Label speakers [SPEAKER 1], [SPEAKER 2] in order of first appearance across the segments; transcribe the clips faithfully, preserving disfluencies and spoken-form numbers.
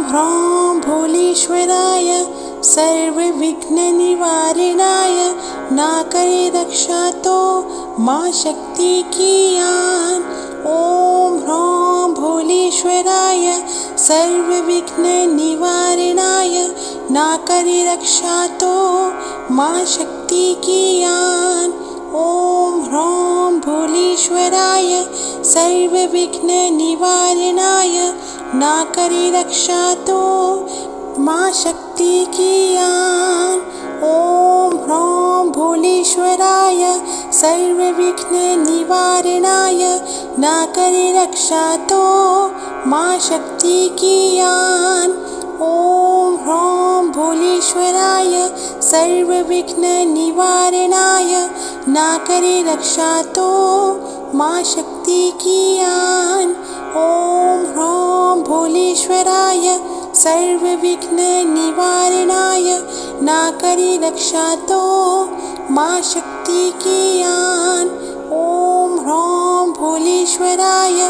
[SPEAKER 1] ह्रां भोलेश्वराय सर्वविघ्ननिवारणाय ना करे रक्षा तो माँ शक्ति की आन। ओम ह्रां भोलेश्वराय सर्वविघ्ननिवारणाय ना करे रक्षा तो माँ शक्ति की आन। ओम ह्रां भोलेश्वराय सर्वविघ्ननिवारणाय ना करे रक्षा तो माँ शक्ति की आन। ओम ह्रां भोलेश्वराय सर्वविघ्ननिवारणाय ना करे रक्षा तो माँ शक्ति की आन। ओम ह्रां भोलेश्वराय सर्वविघ्ननिवारणाय ना करे रक्षा तो माँ शक्ति की आन। ओम ह्रां भोलेश्वराय सर्वविघ्ननिवारणाय ना करे रक्षा तो माँ शक्ति की आन। ओम ह्रां भोलेश्वराय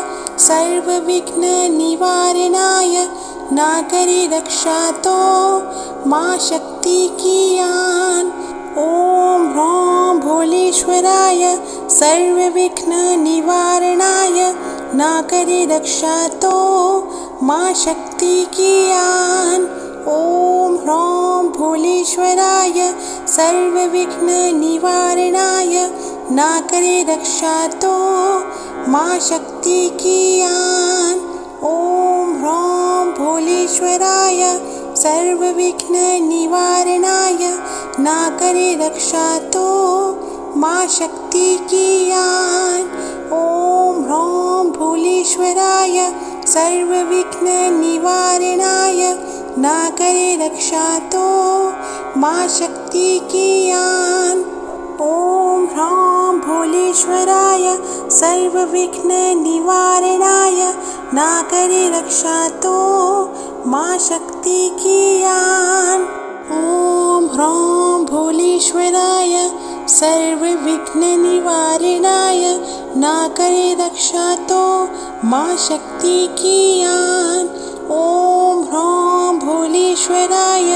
[SPEAKER 1] सर्वविघ्ननिवारणाय ना करे रक्षा तो माँ शक्ति की आन। ओम ह्रां भोलेश्वराय सर्वविघ्ननिवारणाय ना करे रक्षा तो माँ शक्ति की आन। ओम ह्रां भोलेश्वराय सर्वविघ्ननिवारणाय ना करे रक्षा तो माँ शक्ति की आन। ओम ह्रां भोलेश्वराय सर्वविघ्ननिवारणाय ना करे रक्षा तो माँ शक्ति की आन। ओम ह्रां भोलेश्वराय सर्वविघ्ननिवारणाय ना करे रक्षा तो माँ शक्ति की आन। ओम ह्रां भोलेश्वराय सर्वविघ्ननिवारणाय ना करे रक्षा तो माँ शक्ति की आन। ओम ह्रां भोलेश्वराय सर्वविघ्ननिवारणाय ना करे रक्षा तो माँ शक्ति की आन। ओम ह्रां भोलेश्वराय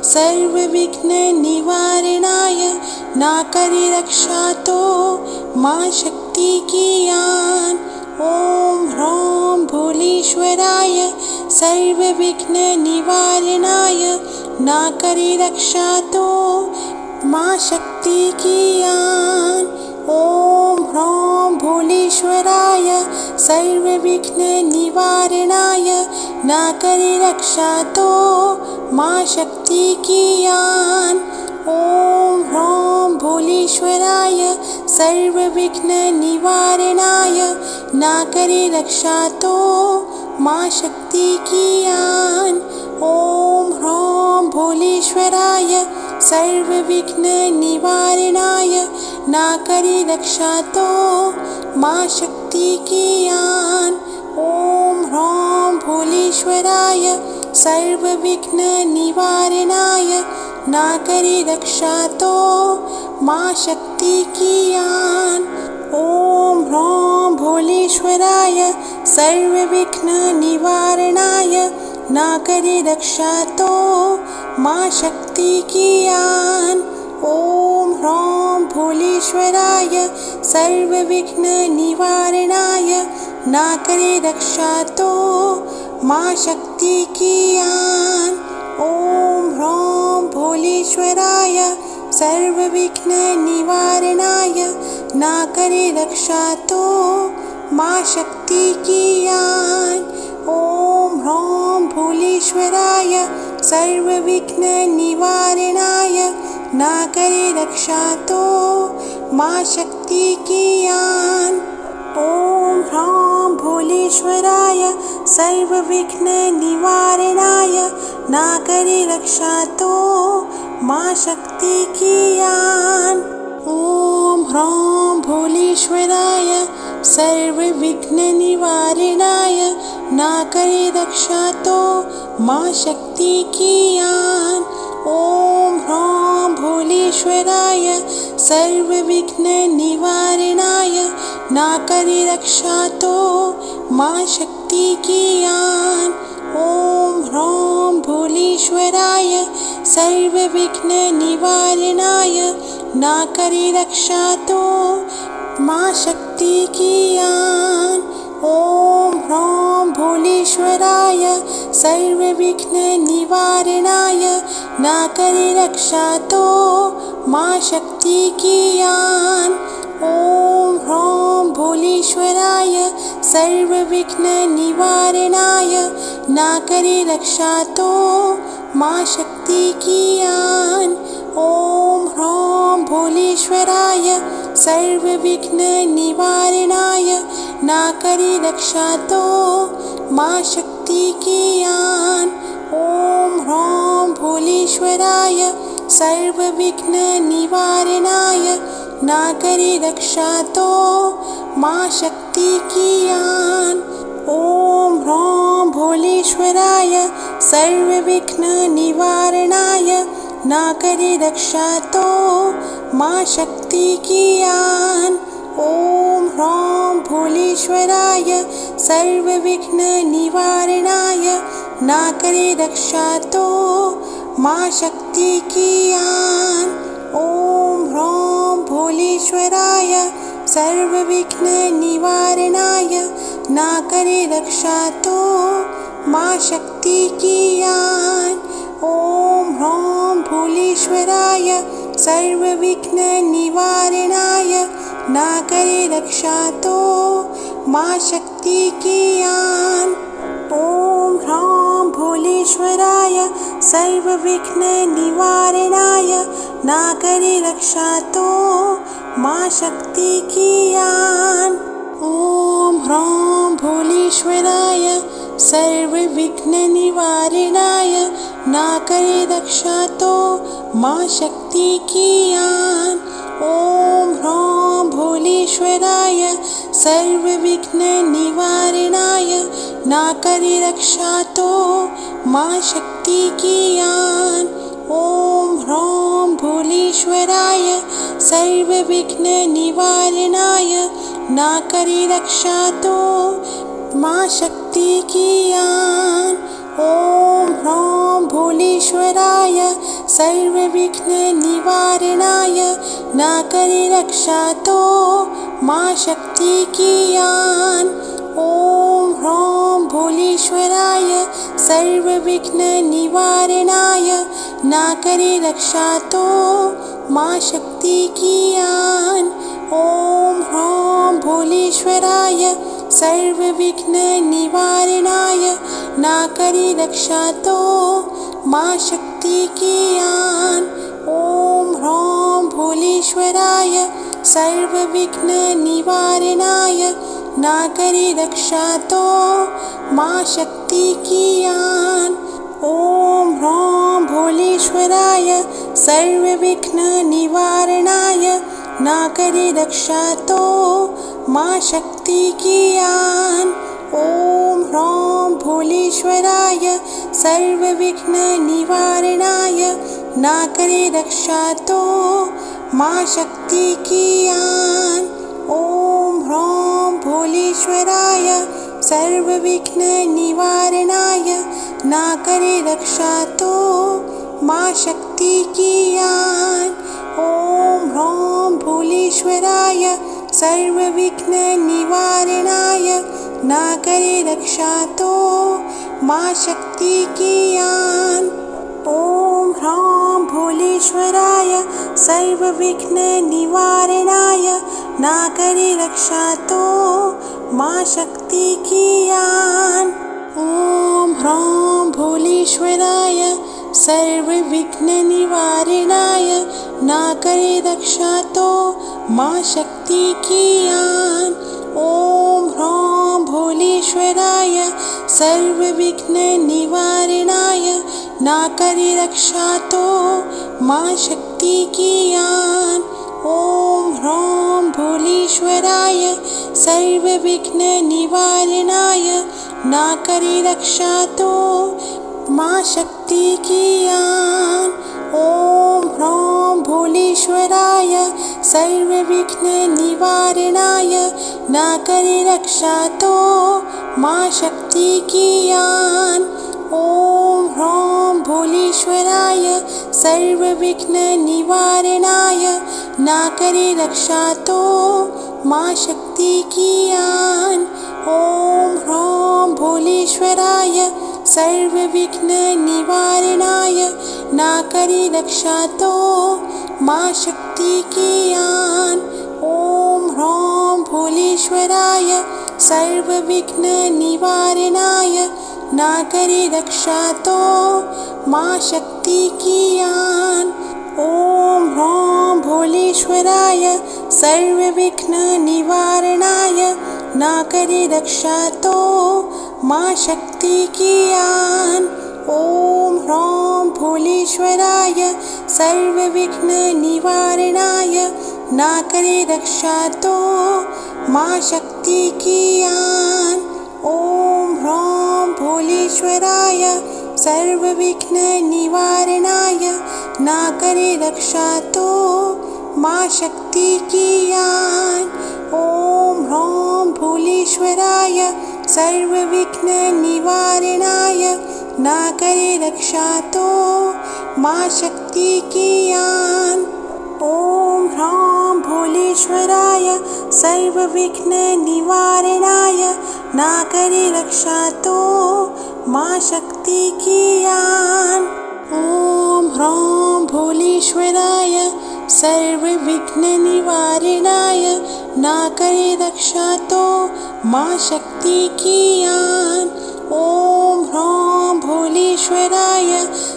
[SPEAKER 1] सर्वविघ्ननिवारणाय ना करे रक्षा तो माँ शक्ति की आन। ओम ह्रां भोलेश्वराय सर्वविघ्ननिवारणाय ना करे रक्षा तो माँ शक्ति की आन। ओम ह्रां भोलेश्वराय सर्वविघ्ननिवारणाय ना करे रक्षा तो माँ शक्ति की आन। ओम ह्रां भोलेश्वराय सर्वविघ्ननिवारणाय ना करे रक्षा तो माँ शक्ति की आन। ओम ह्रां भोलेश्वराय सर्वविघ्ननिवारणाय ना करे रक्षा तो माँ शक्ति की आन। ओम ह्रां भोलेश्वराय सर्वविघ्ननिवारणाय ना करे रक्षा तो माँ शक्ति की आन। ओम ह्रां भोलेश्वराय सर्वविघ्ननिवारणाय ना करे रक्षा तो माँ शक्ति की आन। ओम ह्रां भोलेश्वराय सर्वविघ्ननिवारणाय ना करे रक्षा तो माँ शक्ति की आन। ओम ह्रां भोलेश्वराय सर्वविघ्ननिवारणाय ना करे रक्षा तो माँ शक्ति की आन। ओम ह्रां भोलेश्वराय सर्वविघ्ननिवारणाय ना करे रक्षा तो माँ शक्ति की आन। ओम ह्रां भोलेश्वराय सर्वविघ्ननिवारणाय ना करे रक्षा तो माँ शक्ति की आन। ओम ह्रां भोलेश्वराय सर्वविघ्ननिवारणाय ना करे रक्षा तो माँ शक्ति की आन। ओम ह्रां भोलेश्वराय सर्वविघ्ननिवारणाय ना करे रक्षा तो माँ शक्ति की आन। ओम ह्रां भूलीश्वराय सर्वविघ्ननिवारणाय ना करे रक्षा तो माँ शक्ति की आन। ओम ह्रां भूलीश्वराय सर्वविघ्ननिवारणाय ना करे रक्षा तो माँ शक्ति की आन। ओम ह्रां भूलीश्वराय सर्वविघ्ननिवारणाय ना करे रक्षा तो माँ शक्ति की आन। ओम ह्रां भूलीश्वराय सर्वविघ्ननिवारणाय ना करे रक्षा तो माँ शक्ति की आन। ओम ह्रां भूलीश्वराय सर्वविघ्ननिवारणाय ना करे रक्षा तो माँ शक्ति की आन। ओम ह्रां भूलीश्वराय सर्वविघ्ननिवारणाय ना करे रक्षा तो माँ शक्ति की आन। ओम ह्रां भूलीश्वराय सर्वविघ्ननिवारणाय ना करे रक्षा तो माँ शक्ति की आन। ओम ह्रां भूलीश्वराय सर्वविघ्ननिवारणाय ना करे रक्षा तो माँ शक्ति की आन। ओम ह्रां भूलीश्वराय सर्वविघ्ननिवारणाय ना करे रक्षा तो माँ शक्ति की आन। ओम ह्रां भूलीश्वराय सर्वविघ्ननिवारणाय ना करे रक्षा तो माँ शक्ति की आन। ओम ह्रां भूलीश्वराय सर्वविघ्ननिवारणाय ना करे रक्षा तो माँ शक्ति की आन। ओम ह्रां भूलीश्वराय सर्वविघ्ननिवारणाय ना करे रक्षा तो माँ शक्ति की आन। ओम ह्रां भूलीश्वराय सर्वविघ्ननिवारणाय ना करे रक्षा तो माँ शक्ति की आन। ओम ह्रां भूलीश्वराय सर्वविघ्ननिवारणाय ना करे रक्षा तो माँ शक्ति की आन। ओम ह्रां भूलीश्वराय सर्वविघ्ननिवारणाय ना करे रक्षा तो माँ शक्ति की आन। ओम ह्रां भूलीश्वराय सर्वविघ्ननिवारणाय ना करे रक्षा तो माँ शक्ति की आन। ओम ह्रां भूलीश्वराय सर्वविघ्ननिवारणाय ना करे रक्षा तो माँ शक्ति की आन। ओम ह्रां भूलीश्वराय सर्वविघ्ननिवारणाय ना करे रक्षा तो माँ शक्ति की आन। ओम ह्रां भूलीश्वराय सर्वविघ्ननिवारणाय ना करे रक्षा तो माँ शक्ति की आन। ओम ह्रां भूलीश्वराय सर्वविघ्ननिवारणाय ना करे रक्षा तो माँ शक्ति की आन। ओम ह्रां भूलीश्वराय सर्वविघ्ननिवारणाय ना करे रक्षा तो माँ शक्ति की आन। ओम ह्रां भूलीश्वराय सर्वविघ्ननिवारणाय ना करे रक्षा तो माँ शक्ति की आन। ओम ह्रां भूलीश्वराय सर्वविघ्ननिवारणाय ना करे रक्षा तो माँ शक्ति की आन। ओम ह्रां भूलीश्वराय सर्वविघ्ननिवारणाय ना करे रक्षा तो माँ शक्ति की आन। ओम ह्रां भूलीश्वराय सर्वविघ्ननिवारणाय ना करे रक्षा तो माँ शक्ति की आन। ओम ह्रां भूलीश्वराय सर्वविघ्ननिवारणाय ना करे रक्षा तो माँ शक्ति की आन। ओम ह्रां भूली सर्वविघ्ननिवारणाय ना करे रक्षा तो माँ शक्ति की आन। ओम ह्रां भोलेश्वराय सर्वविघ्ननिवारणाय ना करे रक्षा तो माँ शक्ति की आन। ओम ह्रां भोलेश्वराय सर्वविघ्ननिवारणाय ना करे रक्षा तो माँ शक्ति की आन। ओम ह्रां भोलेश्वराय सर्वविघ्ननिवारणाय ना करे रक्षा तो माँ शक्ति की आन। ओम ह्रां भोलेश्वराय सर्वविघ्ननिवारणाय ना करे रक्षा तो माँ शक्ति की आन। ओम ह्रां भोलेश्वराय सर्वविघ्ननिवारणाय ना करे रक्षा तो माँ शक्ति की आन। ओम ह्रां भोलेश्वराय सर्वविघ्ननिवारणाय ना करे रक्षा तो माँ शक्ति की आन। ओम ह्रां भोलेश्वराय सर्वविघ्ननिवारणाय ना करे रक्षा तो माँ शक्ति की आन। ओम ह्रां भोलेश्वराय सर्वविघ्ननिवारणाय ना करे रक्षा तो माँ शक्ति की आन। ओम ह्रां भोलेश्वराय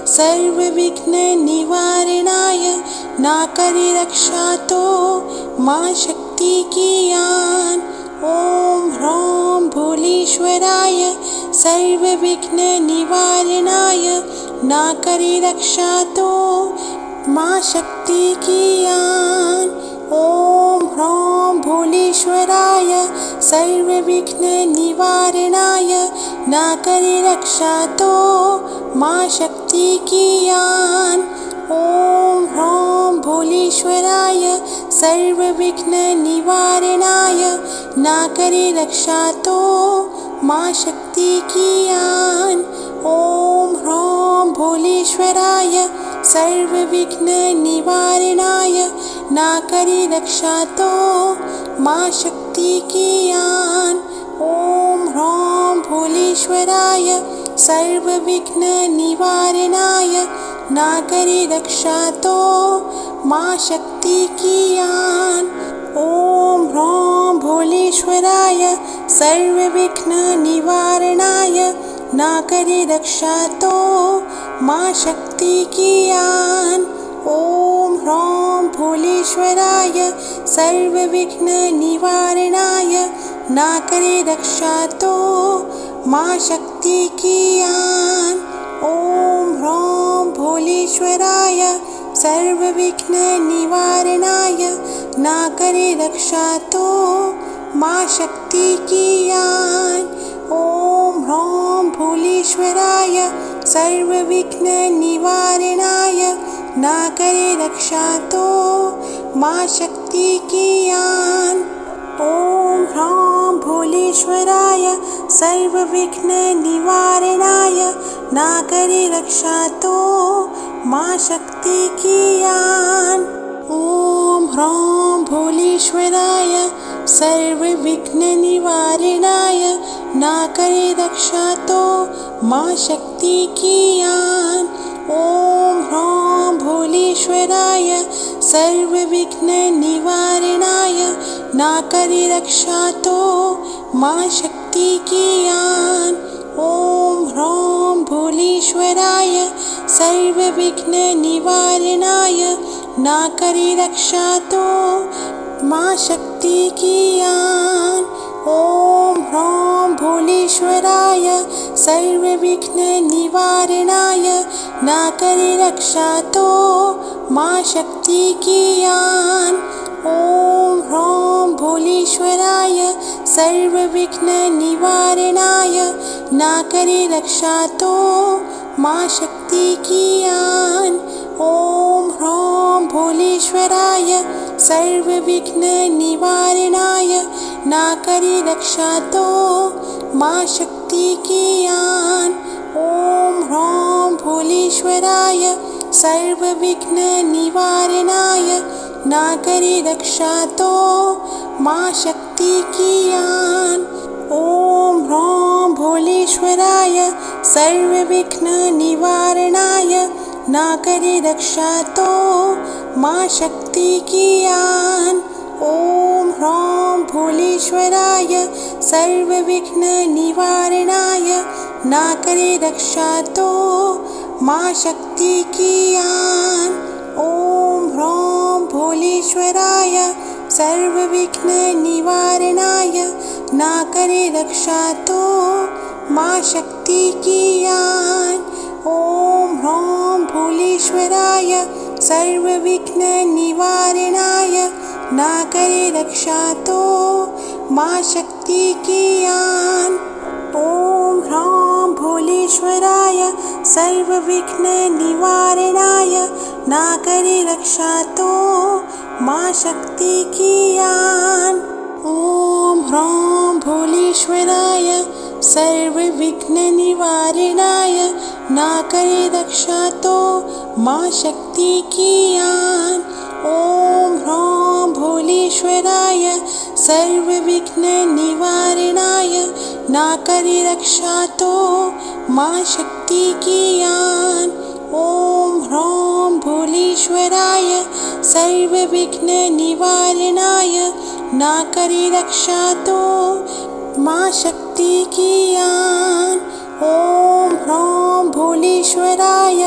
[SPEAKER 1] सर्वविघ्ननिवारणाय ना करे रक्षा तो माँ शक्ति की आन। ओम ह्रां भोलेश्वराय सर्वविघ्ननिवारणाय ना करे रक्षा तो माँ शक्ति की आन। ओम ह्रां भोलेश्वराय सर्वविघ्ननिवारणाय ना करे रक्षा तो माँ शक्ति की आन। ओम ह्रां भोलेश्वराय सर्वविघ्ननिवारणाय ना करे रक्षा तो माँ शक्ति की आन। ओम ह्रां भोलेश्वराय सर्वविघ्ननिवारणाय ना करे रक्षा तो माँ शक्ति की आन। ओम ह्रां भोलेश्वराय सर्वविघ्ननिवारणाय ना करे रक्षा तो माँ शक्ति की आन। ओम ह्रां भोलेश्वराय सर्वविघ्ननिवारणाय ना करे रक्षा तो माँ शक्ति की आन। ओम ह्रां भोलेश्वराय सर्वविघ्ननिवारणाय ना करे रक्षा तो माँ शक्ति की आन। ओम ह्रां भोलेश्वराय सर्वविघ्ननिवारणाय ना करे रक्षा तो माँ शक्ति की आन। ओम ह्रां भोलेश्वराय सर्वविघ्ननिवारणाय ना करे रक्षा तो माँ शक्ति की आन। ओम ह्रां भोलेश्वराय सर्वविघ्ननिवारणाय ना करे रक्षा तो माँ शक्ति की आन। ओम ह्रां भोलेश्वराय सर्वविघ्ननिवारणाय ना करे रक्षा तो माँ शक्ति की आन। ओम ह्रां भोलेश्वराय सर्वविघ्ननिवारणाय ना करे रक्षा तो माँ शक्ति की आन। ओम ह्रां भोलेश्वराय सर्वविघ्ननिवारणाय ना करे रक्षा तो माँ शक्ति की आन। ओम ह्रां भोलेश्वराय सर्वविघ्ननिवारणाय ना करे रक्षा तो माँ शक्ति की आन। ओम ह्रां भोलेश्वराय सर्वविघ्ननिवारणाय ना करे रक्षा तो माँ शक्ति की आन। ओम ह्रां भोलेश्वराय सर्वविघ्ननिवारणाय ना करे रक्षा तो माँ शक्ति की आन। ओम ह्रां भोलेश्वराय सर्वविघ्ननिवारणाय ना करे रक्षा तो माँ शक्ति की आन। ओम ह्रां भोलेश्वराय सर्वविघ्ननिवारणाय ना करे रक्षा तो माँ शक्ति की आन। ओम ह्रां भोलेश्वराय सर्वविघ्ननिवारणाय ना करे रक्षा तो माँ शक्ति की आन। ओम ह्रां भोलेश्वराय सर्वविघ्ननिवारणाय ना करे रक्षा तो माँ शक्ति की आन। ओम ह्रां भोलेश्वराय सर्वविघ्ननिवारणाय ना करे रक्षा तो माँ शक्ति की आन। ओम ह्रां भोलेश्वराय सर्वविघ्ननिवारणाय ना करे रक्षा तो माँ शक्ति की आन। ओम ह्रां भोलेश्वराय सर्वविघ्ननिवारणाय ना करे रक्षा तो माँ शक्ति की आन। ओम ह्रां भोलेश्वराय सर्वविघ्ननिवारणाय ना करे रक्षा तो माँ शक्ति की आन। ओम ह्रां भोलेश्वराय सर्वविघ्ननिवारणाय ना करे रक्षा तो माँ शक्ति की आन। ओम ह्रां भोलेश्वराय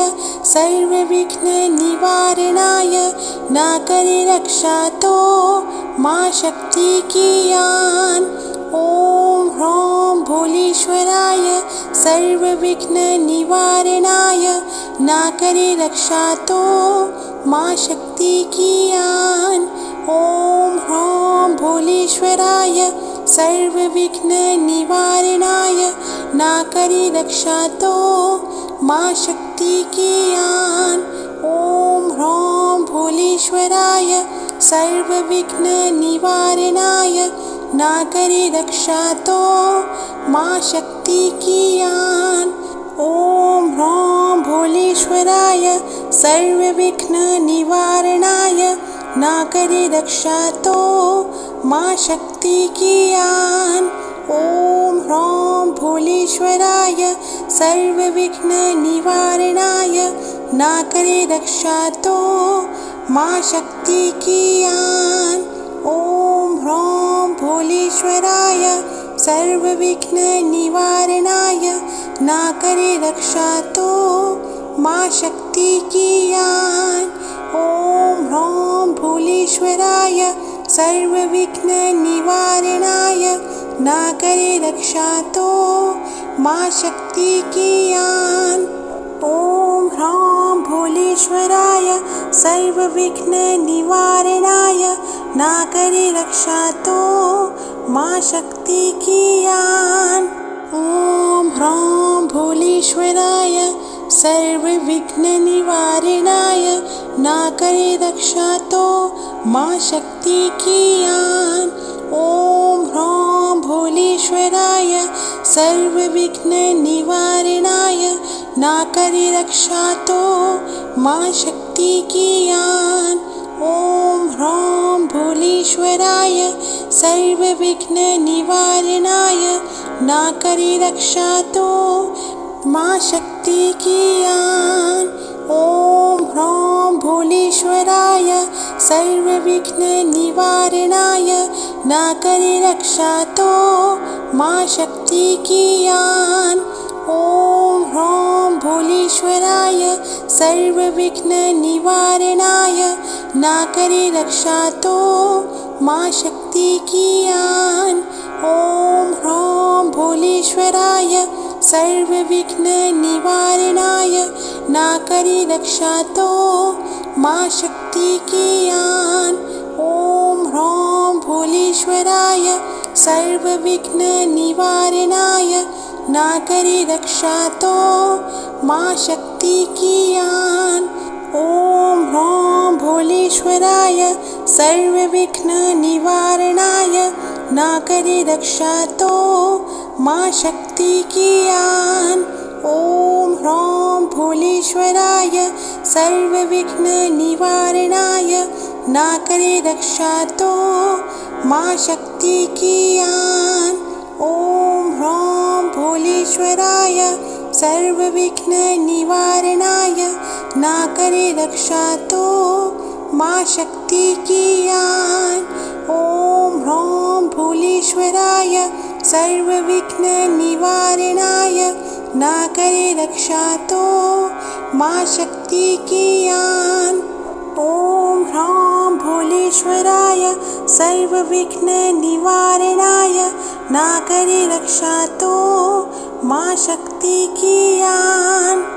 [SPEAKER 1] सर्वविघ्ननिवारणाय ना करे रक्षा तो माँ शक्ति की आन। ओम ह्रां भोलेश्वराय सर्वविघ्ननिवारणाय ना करे रक्षा तो माँ शक्ति की आन। ओम ह्रां भोलेश्वराय सर्वविघ्ननिवारणाय ना करे रक्षा तो माँ शक्ति की आन। ओम ह्रां भोलेश्वराय सर्वविघ्ननिवारणाय ना करे रक्षा तो माँ शक्ति की आन। ओम ह्रां भोलेश्वराय सर्वविघ्ननिवारणाय ना करे रक्षा तो माँ शक्ति की आन। ओम ह्रां भोलेश्वराय सर्वविघ्ननिवारणाय ना करे रक्षा तो माँ शक्ति की आन। ओम ह्रां भोलेश्वराय सर्वविघ्ननिवारणाय ना करे रक्षा तो माँ शक्ति की आन। ओम ह्रां भोलेश्वराय सर्वविघ्ननिवारणाय ना करे रक्षा तो माँ शक्ति की आन। ओम ह्रां भोलेश्वराय सर्वविघ्ननिवारणाय ना करे रक्षा तो माँ शक्ति की आन। ओम ह्रां भोलेश्वराय सर्वविघ्ननिवारणाय ना करे रक्षा तो माँ शक्ति की आन। ओम ह्रां भोलेश्वराय सर्वविघ्ननिवारणाय ना करे रक्षा तो माँ शक्ति की आन। ओम ह्रां भोलेश्वराय सर्वविघ्ननिवारणाय ना करे रक्षा तो माँ शक्ति की आन। ओम ह्रां भोलेश्वराय सर्वविघ्ननिवारणाय ना करे रक्षा तो माँ शक्ति की आन। ओम ह्रां भोलेश्वराय सर्वविघ्ननिवारणाय ना करे रक्षा तो माँ शक्ति की आन। ओम ह्रां भोलेश्वराय सर्वविघ्ननिवारणाय ना करे रक्षा तो माँ शक्ति की आन। ओम ह्रां भोलेश्वराय सर्वविघ्ननिवारणाय ना करे रक्षा तो माँ शक्ति की आन। ओम ह्रां भोलेश्वराय सर्वविघ्ननिवारणाय ना करे रक्षा तो माँ शक्ति की आन। ओम ह्रां भोलेश्वराय सर्वविघ्न निवारणाय ना करे रक्षा तो माँ शक्ति की आन। ओम ह्रां भोलेश्वराय सर्वविघ्न निवारणाय ना करे रक्षा तो माँ शक्ति की आन। ओम ह्रां भोलेश्वराय सर्वविघ्न निवारणाय ना करे रक्षा तो माँ शक्ति की आन। ओम ह्रां भोलेश्वराय सर्वविघ्न निवारणाय ना करे रक्षा तो माँ शक्ति की आन।